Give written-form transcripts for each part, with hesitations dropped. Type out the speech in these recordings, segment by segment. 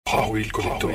Raoul Coletto.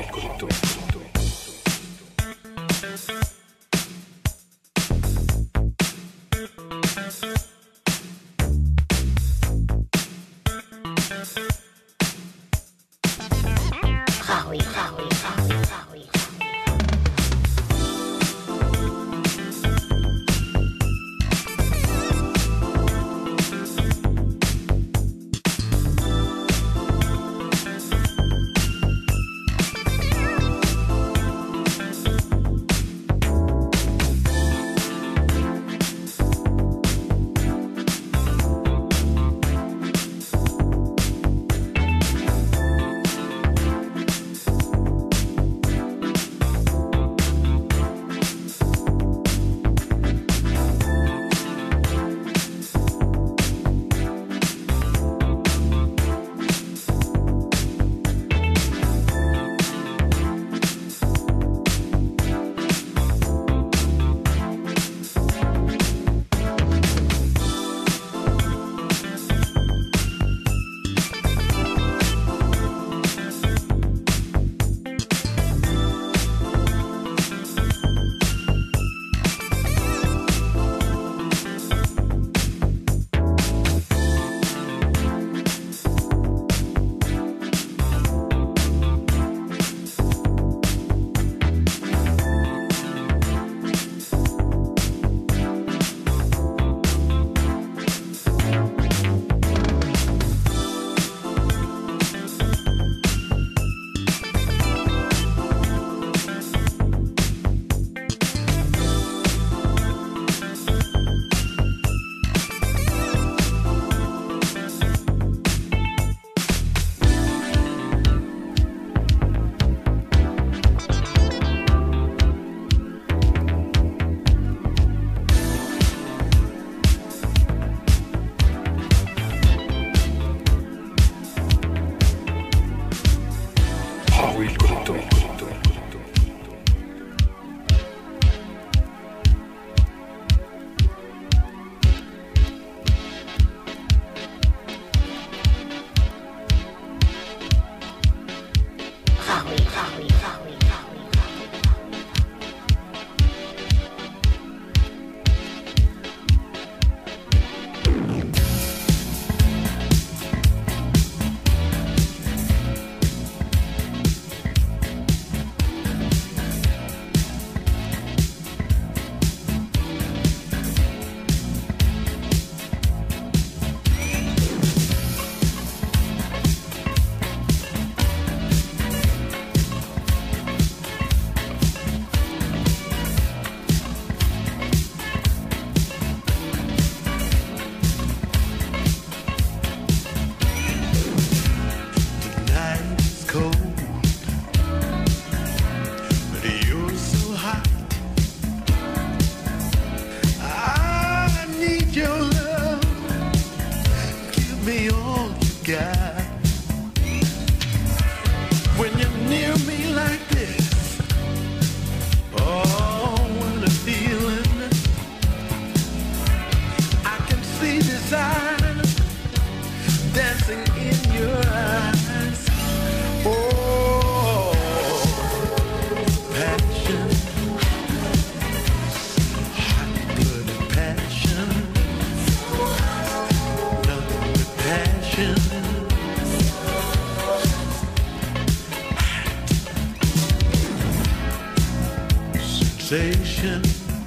Sensation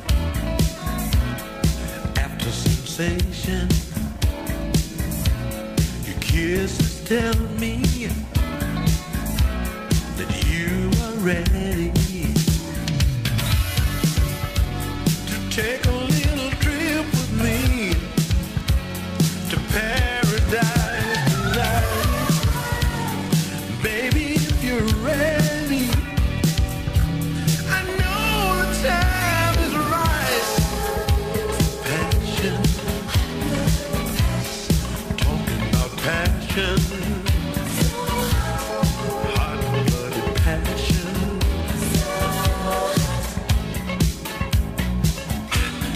after sensation, your kisses tell me that you are ready to take a little trip with me to paradise tonight. Baby, if you're ready, I know the time is right. Passion, talking about passion, hot-blooded passion.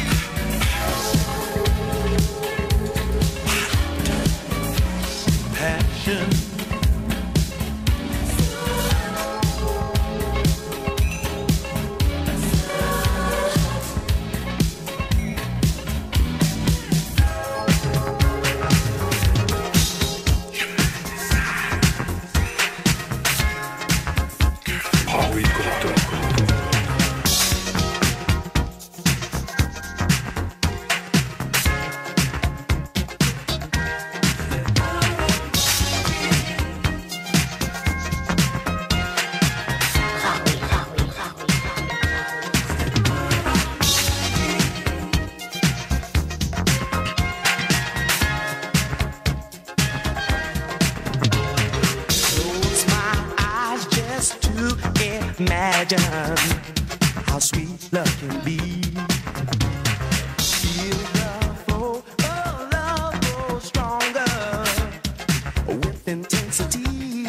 imagine how sweet love can be. Feel the flow of love grow stronger with intensity.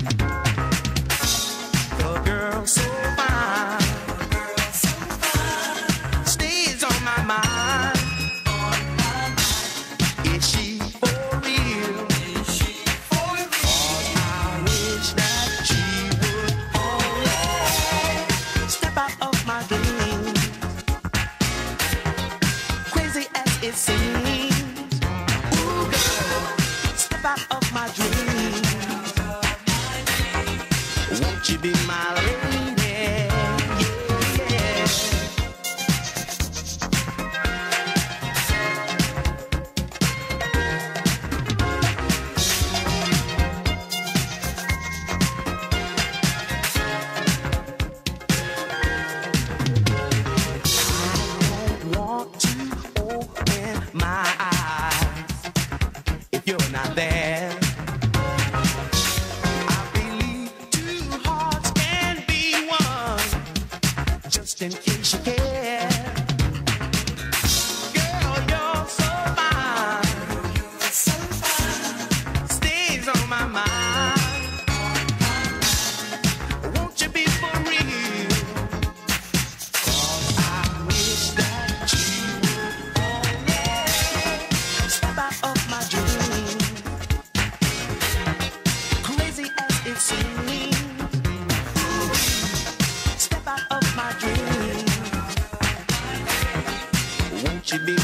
The girl so fine stays on my mind. Is she for real? I wish that she would always step out of my dreams. Crazy as it seems, ooh girl, step out of my dreams. Won't you be my lady? Yeah. Want to open my eyes if you're not there. I believe two hearts can be one, just in case you care. Girl, you're so fine, stays on my mind. Won't you be for real? I wish that you would always step out of my dreams. Crazy as it seems, step out of my dreams. Won't you be